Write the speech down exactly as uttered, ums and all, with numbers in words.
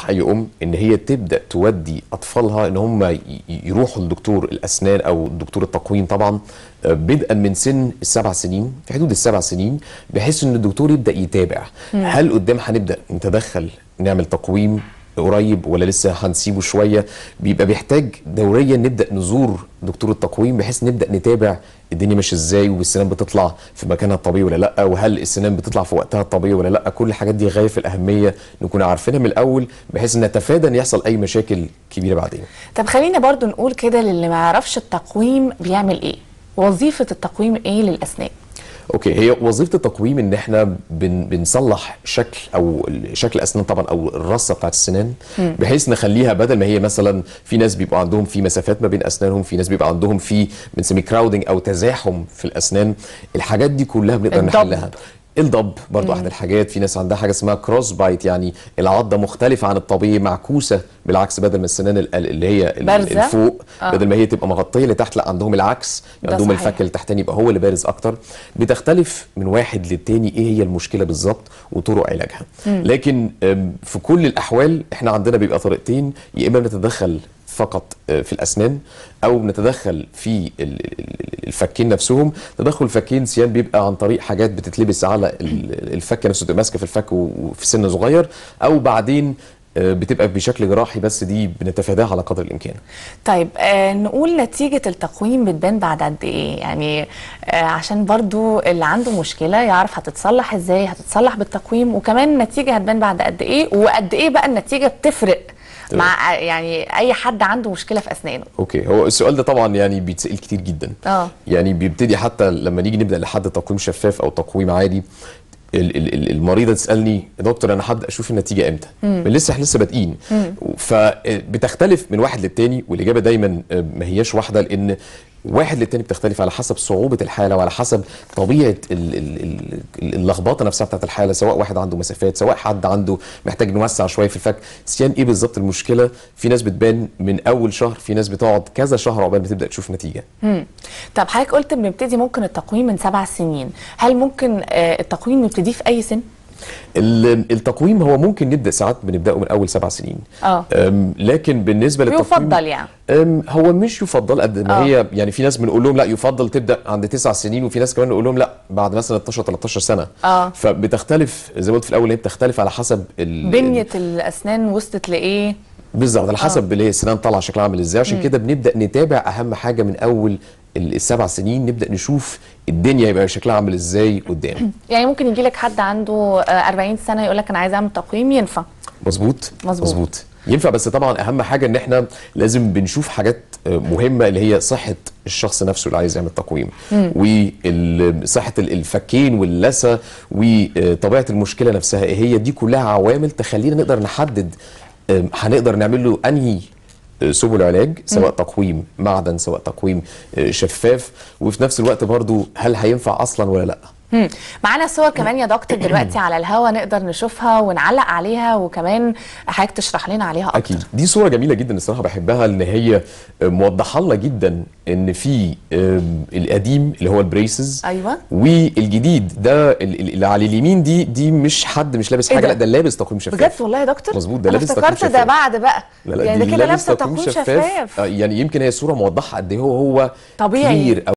بنصح اي ام ان هي تبدا تودي اطفالها ان هم يروحوا لدكتور الاسنان او دكتور التقويم طبعا بدءا من سن السبع سنين، في حدود السبع سنين، بحيث ان الدكتور يبدا يتابع مم. هل قدام هنبدا نتدخل نعمل تقويم قريب ولا لسه هنسيبه شويه. بيبقى بيحتاج دوريا نبدا نزور دكتور التقويم بحيث نبدا نتابع الدنيا ماشيه ازاي، والسنان بتطلع في مكانها الطبيعي ولا لا، وهل السنان بتطلع في وقتها الطبيعي ولا لا. كل الحاجات دي غايه في الاهميه نكون عارفينها من الاول بحيث ان نتفادى ان يحصل اي مشاكل كبيره بعدين. طب خلينا برضو نقول كده للي ما يعرفش التقويم بيعمل ايه، وظيفه التقويم ايه للاسنان؟ اوكي، هي وظيفه التقويم ان احنا بن بنصلح شكل او شكل الاسنان طبعا او الرصه بتاعت السنان بحيث نخليها بدل ما هي مثلا في ناس بيبقى عندهم في مسافات ما بين اسنانهم، في ناس بيبقى عندهم في بنسميه كراودنج او تزاحم في الاسنان. الحاجات دي كلها بنقدر نحلها. الضب برضو احد الحاجات. في ناس عندها حاجه اسمها كروس بايت، يعني العضه مختلفه عن الطبيعي، معكوسه بالعكس، بدل ما السنان اللي هي الفوق آه. بدل ما هي تبقى مغطيه لتحت، لا عندهم العكس، يعني عندهم الفك اللي تحتاني يبقى هو اللي بارز اكتر. بتختلف من واحد للتاني ايه هي المشكله بالظبط وطرق علاجها. مم. لكن في كل الاحوال احنا عندنا بيبقى طريقتين، يا اما بنتدخل فقط في الاسنان او بنتدخل في الفكين نفسهم. تدخل الفكين سيان بيبقى عن طريق حاجات بتتلبس على الفك نفسه، تبقى ماسكه في الفك وفي سن صغير، او بعدين بتبقى بشكل جراحي، بس دي بنتفاداها على قدر الامكان. طيب آه نقول نتيجه التقويم بتبان بعد قد ايه؟ يعني آه عشان برضو اللي عنده مشكله يعرف هتتصلح ازاي، هتتصلح بالتقويم، وكمان النتيجه هتبان بعد قد ايه، وقد ايه بقى النتيجه بتفرق مع يعني اي حد عنده مشكله في اسنانه؟ اوكي، هو السؤال ده طبعا يعني بيتسال كتير جدا. اه يعني بيبتدي حتى لما نيجي نبدا لحد تقويم شفاف او تقويم عادي، المريضه تسالني يا دكتور انا هبدا اشوف النتيجه امتى؟ لسه احنا لسه بادئين. فبتختلف من واحد للتاني، والاجابه دايما ما هياش واحده، لان واحد للتاني بتختلف على حسب صعوبه الحاله وعلى حسب طبيعه اللخبطه نفسها بتاعت الحاله، سواء واحد عنده مسافات، سواء حد عنده محتاج نوسع شويه في الفك. سيان ايه بالظبط المشكله؟ في ناس بتبان من اول شهر، في ناس بتقعد كذا شهر عقبال ما تبدا تشوف نتيجه. امم طب حضرتك قلت بنبتدي ممكن التقويم من سبع سنين، هل ممكن آه التقويم نبتديه في اي سن؟ التقويم هو ممكن نبدا ساعات بنبداه من اول سبع سنين. اه لكن بالنسبه للتقويم يفضل يعني هو مش يفضل قد ما أوه. هي يعني في ناس بنقول لهم لا يفضل تبدا عند تسع سنين، وفي ناس كمان نقول لهم لا بعد مثلا اتناشر تلتاشر سنه. اه فبتختلف زي ما قلت في الاول، هي بتختلف على حسب بنيه الاسنان وصلت لايه بالظبط، على حسب اللي هي السنان طالعه شكلها عامل ازاي. عشان كده بنبدا نتابع اهم حاجه من اول السبع سنين، نبدا نشوف الدنيا يبقى شكلها عامل ازاي قدام. يعني ممكن يجي لك حد عنده أربعين سنه يقول لك انا عايز اعمل تقويم، ينفع؟ مظبوط مظبوط ينفع. بس طبعا اهم حاجه ان احنا لازم بنشوف حاجات مهمه، اللي هي صحه الشخص نفسه اللي عايز يعمل تقويم، وصحه الفكين واللثه، وطبيعه المشكله نفسها ايه هي. دي كلها عوامل تخلينا نقدر نحدد هنقدر نعمل له انهي سبل علاج، سواء م. تقويم معدن، سواء تقويم شفاف، وفي نفس الوقت برضو هل هينفع اصلا ولا لا. امم معانا صور كمان يا دكتور دلوقتي على الهوا نقدر نشوفها ونعلق عليها، وكمان حضرتك تشرح لنا عليها اكتر. اكيد دي صوره جميله جدا الصراحه، بحبها ان هي موضحه لنا جدا ان في القديم اللي هو البريسز، ايوه، والجديد ده اللي على اليمين دي دي مش حد مش لابس حاجه، لا ده لابس تقويم شفاف بجد والله يا دكتور. مظبوط، ده لابس تقويم شفاف. افتكرت ده بعد بقى لا لا يعني ده كده لابسه تقويم شفاف. يعني يمكن هي صوره موضحه قد ايه هو هو طبيعي كبير